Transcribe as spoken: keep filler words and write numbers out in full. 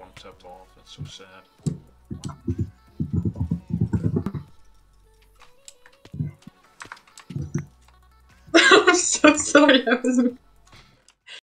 one tapped off. That's so sad. I'm so sorry. I was.